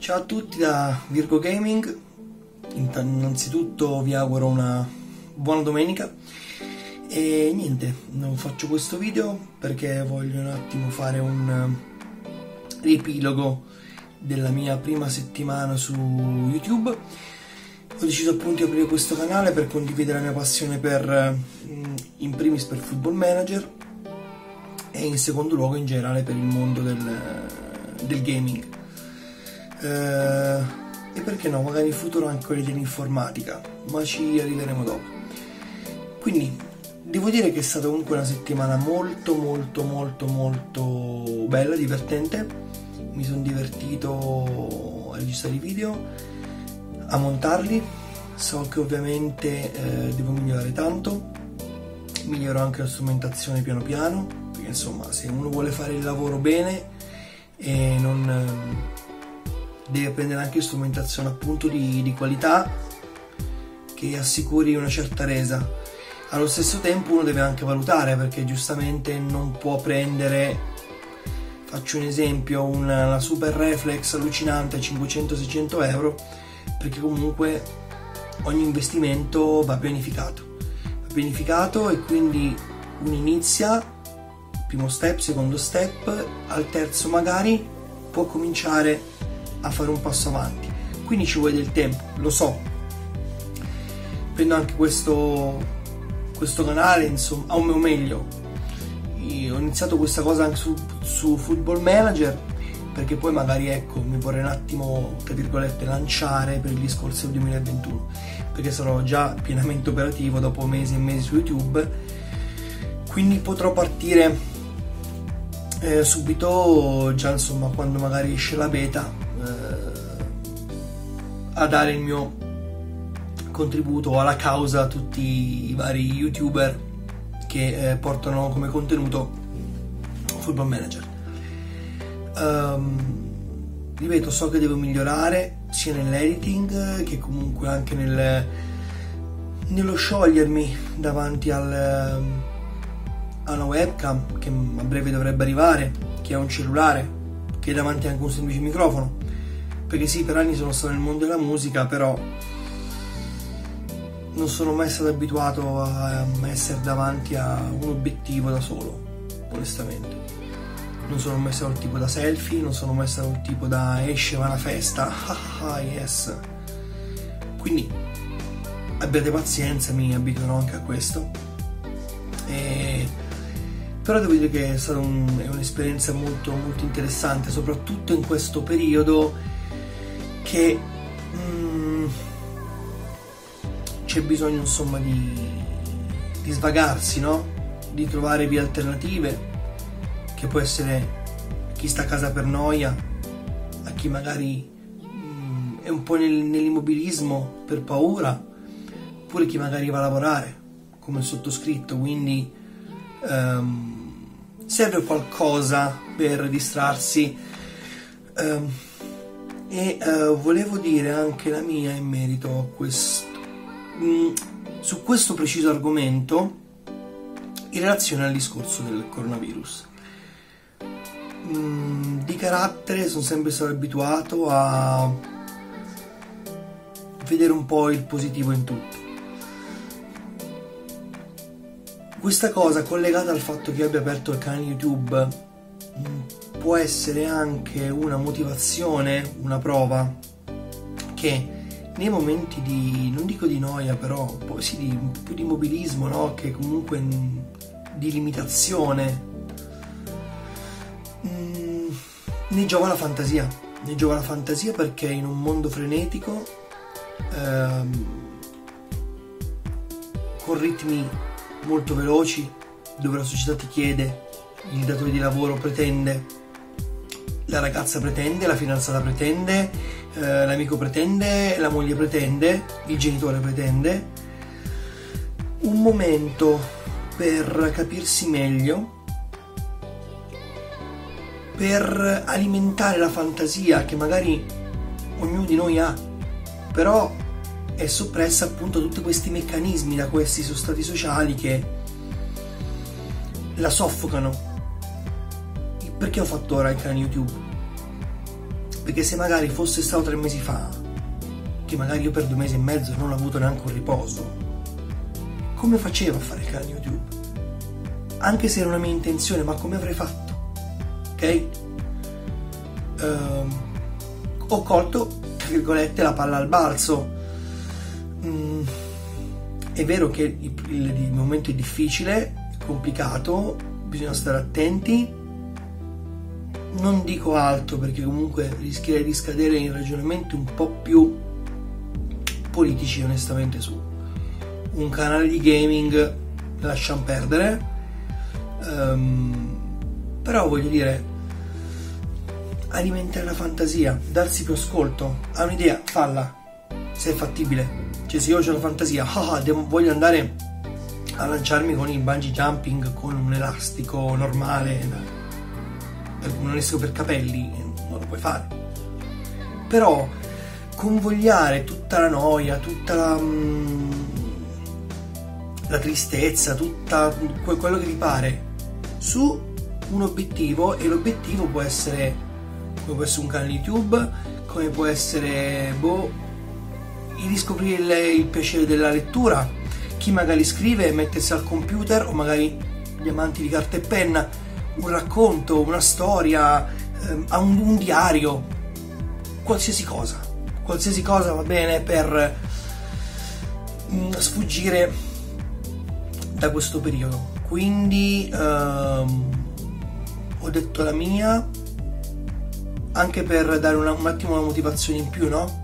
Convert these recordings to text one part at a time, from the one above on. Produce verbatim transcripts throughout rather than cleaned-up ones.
Ciao a tutti da Virgo Gaming, innanzitutto vi auguro una buona domenica e niente, non faccio questo video perché voglio un attimo fare un riepilogo della mia prima settimana su YouTube. Ho deciso appunto di aprire questo canale per condividere la mia passione per, in primis per Football Manager e in secondo luogo in generale per il mondo del, del gaming. Uh, e perché no, magari in futuro anche quelli dell'informatica, ma ci arriveremo dopo. Quindi devo dire che è stata comunque una settimana molto molto molto molto bella, divertente. Mi sono divertito a registrare i video, a montarli. So che ovviamente eh, devo migliorare tanto, miglioro anche la strumentazione piano piano, perché insomma se uno vuole fare il lavoro bene e non eh, deve prendere anche strumentazione appunto di, di qualità che assicuri una certa resa. Allo stesso tempo uno deve anche valutare, perché giustamente non può prendere, faccio un esempio, una, una super reflex allucinante a cinquecento seicento euro, perché comunque ogni investimento va pianificato va pianificato e quindi uno inizia, primo step, secondo step, al terzo magari può cominciare a fare un passo avanti, quindi ci vuole del tempo, lo so. Prendo anche questo, questo canale, insomma, o meglio, io ho iniziato questa cosa anche su, su Football Manager, perché poi magari ecco mi vorrei un attimo, tra virgolette, lanciare per il discorso del duemilaventuno, perché sarò già pienamente operativo dopo mesi e mesi su YouTube, quindi potrò partire eh, subito, già insomma quando magari esce la beta, a dare il mio contributo alla causa a tutti i vari youtuber che eh, portano come contenuto Football Manager. Um, ripeto, so che devo migliorare sia nell'editing che comunque anche nel, nello sciogliermi davanti al, a una webcam che a breve dovrebbe arrivare, che è un cellulare, che è davanti anche un semplice microfono. Perché sì, per anni sono stato nel mondo della musica, però non sono mai stato abituato a essere davanti a un obiettivo da solo, onestamente. Non sono mai stato il tipo da selfie, non sono mai stato il tipo da esce, va a una festa, ah yes. Quindi abbiate pazienza, mi abituerò anche a questo. E... però devo dire che è stata un, è un'esperienza molto, molto interessante, soprattutto in questo periodo che mm, c'è bisogno insomma di, di svagarsi, no? Di trovare vie alternative, che può essere chi sta a casa per noia, a chi magari mm, è un po' nel, nell'immobilismo per paura, oppure chi magari va a lavorare come il sottoscritto, quindi um, serve qualcosa per distrarsi. um, E uh, volevo dire anche la mia in merito a questo, mm, su questo preciso argomento, in relazione al discorso del coronavirus. Mm, di carattere sono sempre stato abituato a vedere un po' il positivo in tutto. Questa cosa, collegata al fatto che io abbia aperto il canale YouTube, mm, può essere anche una motivazione, una prova che nei momenti di, non dico di noia, però poi sì, di un po' di immobilismo, no? Che comunque di limitazione, mh, ne giova la fantasia, ne giova la fantasia perché in un mondo frenetico, ehm, con ritmi molto veloci, dove la società ti chiede, il datore di lavoro pretende, la ragazza pretende, la fidanzata pretende, eh, l'amico pretende, la moglie pretende, il genitore pretende, un momento per capirsi meglio, per alimentare la fantasia che magari ognuno di noi ha, però è soppressa appunto tutti questi meccanismi da questi sostrati sociali che la soffocano. Perché ho fatto ora il canale YouTube? perché se magari fosse stato tre mesi fa, che magari io per due mesi e mezzo non ho avuto neanche un riposo, come facevo a fare il canale YouTube? Anche se era una mia intenzione, ma come avrei fatto? Ok? Um, ho colto, tra virgolette, la palla al balzo. Mm, è vero che il, il, il momento è difficile, è complicato, bisogna stare attenti. Non dico altro perché comunque rischierei di scadere in ragionamenti un po' più politici, onestamente. Su un canale di gaming lasciamo perdere, um, però voglio dire, alimentare la fantasia, darsi più ascolto, ha un'idea, falla, se è fattibile. Cioè, se io ho la fantasia, ah, devo, voglio andare a lanciarmi con il bungee jumping con un elastico normale, un elastico per capelli, non lo puoi fare. Però convogliare tutta la noia, tutta la, la tristezza, tutta quello che ti pare su un obiettivo, e l'obiettivo può essere, come può essere un canale YouTube, come può essere boh, il riscoprire il, il piacere della lettura, chi magari scrive e mettersi al computer, o magari gli amanti di carta e penna, un racconto, una storia, ehm, un, un diario, qualsiasi cosa, qualsiasi cosa va bene per mh, sfuggire da questo periodo. Quindi ehm, ho detto la mia, anche per dare una, un attimo una motivazione in più, no?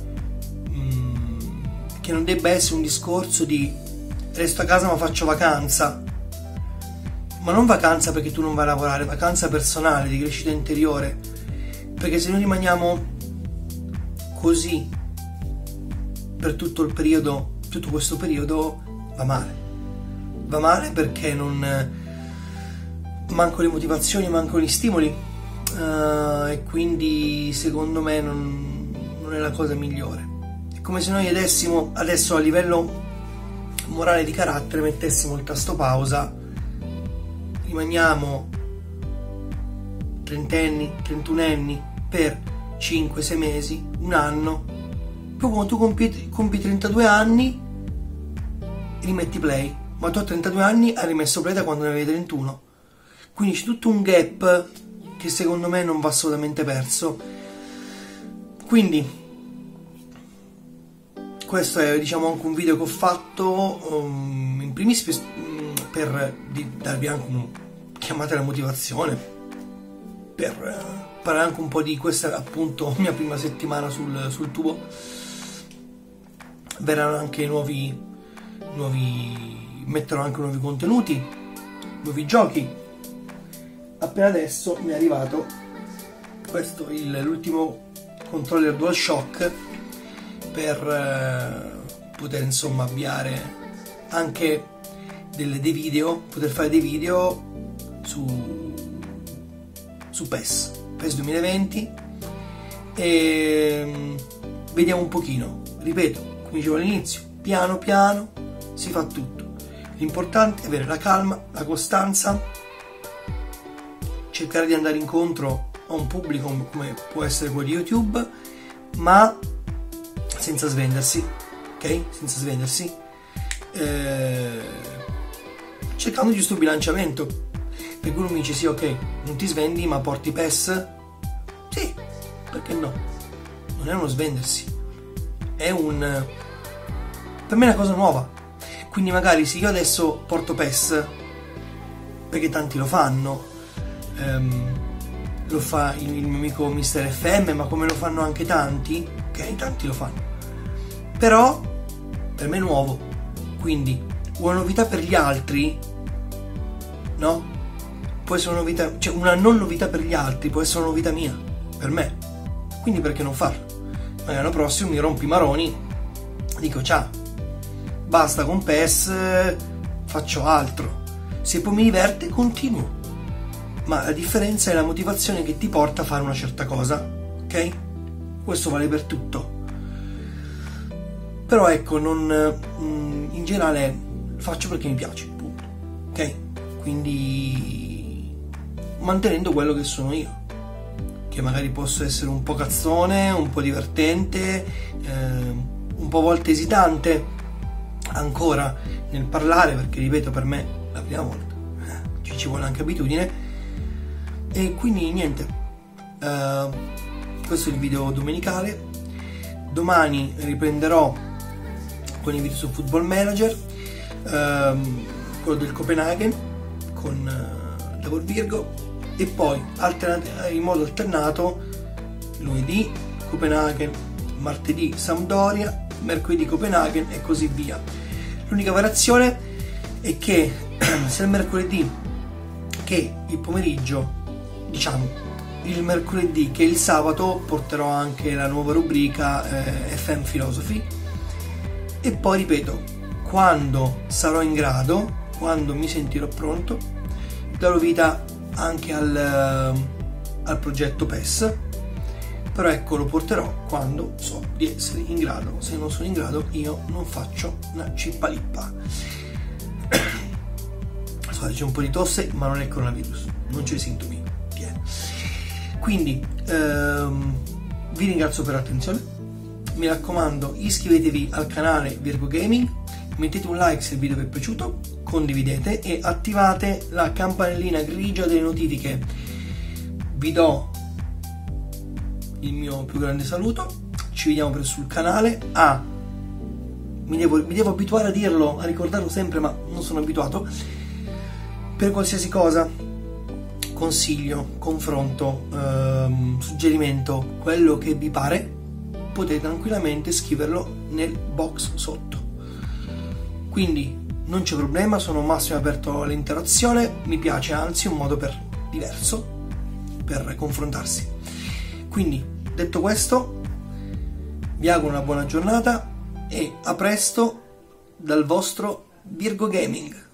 Che non debba essere un discorso di resto a casa ma faccio vacanza, ma non vacanza perché tu non vai a lavorare, vacanza personale, di crescita interiore, perché se noi rimaniamo così per tutto il periodo, tutto questo periodo, va male, va male perché non mancano le motivazioni, mancano gli stimoli, uh, e quindi secondo me non, non è la cosa migliore. Come se noi adesso, adesso a livello morale di carattere mettessimo il tasto pausa, rimaniamo trentenni, trentunenni per cinque sei mesi, un anno, poi quando tu compi, compi trentadue anni rimetti play, ma tu a trentadue anni hai rimesso play da quando ne avevi trentuno, quindi c'è tutto un gap che secondo me non va assolutamente perso. Quindi questo è, diciamo, anche un video che ho fatto um, in primis per, per di, darvi anche un, chiamate la motivazione, per uh, parlare anche un po' di questa, appunto, mia prima settimana sul, sul tubo. Verranno anche nuovi, nuovi, metterò anche nuovi contenuti, nuovi giochi. Appena adesso mi è arrivato questo, l'ultimo controller DualShock, per eh, poter insomma avviare anche delle, dei video, poter fare dei video su, su PES, PES duemilaventi, e vediamo un pochino, ripeto, come dicevo all'inizio, piano piano si fa tutto, l'importante è avere la calma, la costanza, cercare di andare incontro a un pubblico come può essere quello di YouTube, ma senza svendersi, ok? Senza svendersi, eh, cercando il giusto bilanciamento. Perché uno mi dice sì, ok, non ti svendi ma porti PES? Sì, perché no? Non è uno svendersi, è un, per me è una cosa nuova. Quindi magari se io adesso porto PES, perché tanti lo fanno, ehm, lo fa il, il mio amico mister F M, ma come lo fanno anche tanti, ok? Tanti lo fanno. Però per me è nuovo, quindi una novità per gli altri, no? Può essere una novità, cioè una non novità per gli altri può essere una novità mia, per me, quindi perché non farlo? Magari l'anno prossimo mi rompo i maroni, dico ciao, basta con PES, faccio altro, se poi mi diverte continuo, ma la differenza è la motivazione che ti porta a fare una certa cosa, ok? Questo vale per tutto. Però ecco, non, in generale faccio perché mi piace, punto, ok? Quindi mantenendo quello che sono io, che magari posso essere un po' cazzone, un po' divertente, eh, un po' a volte esitante ancora nel parlare, perché ripeto, per me è la prima volta, eh, ci, ci vuole anche abitudine. E quindi niente, eh, questo è il video domenicale. Domani riprenderò con i video su Football Manager, ehm, quello del Copenaghen con eh, Davor Virgo, e poi in modo alternato lunedì Copenaghen, martedì Sampdoria, mercoledì Copenaghen e così via. L'unica variazione è che sia il mercoledì che il pomeriggio, diciamo il mercoledì che il sabato, porterò anche la nuova rubrica eh, F M Philosophy. E poi ripeto, quando sarò in grado, quando mi sentirò pronto, darò vita anche al, al progetto P E S, però ecco, lo porterò quando so di essere in grado. Se non sono in grado, io non faccio una cippalippa. So, c'è un po' di tosse, ma non è coronavirus, non c'è sintomi. Quindi ehm, vi ringrazio per l'attenzione, mi raccomando, iscrivetevi al canale Virgo Gaming, mettete un like se il video vi è piaciuto, condividete e attivate la campanellina grigia delle notifiche. Vi do il mio più grande saluto, ci vediamo presto sul canale. Ah, mi devo, mi devo abituare a dirlo, a ricordarlo sempre, ma non sono abituato. Per qualsiasi cosa, consiglio, confronto, ehm, suggerimento, quello che vi pare, potete tranquillamente scriverlo nel box sotto. Quindi non c'è problema, sono massimo aperto all'interazione, mi piace, anzi, un modo per diverso per confrontarsi. Quindi, detto questo, vi auguro una buona giornata e a presto dal vostro Virgo Gaming.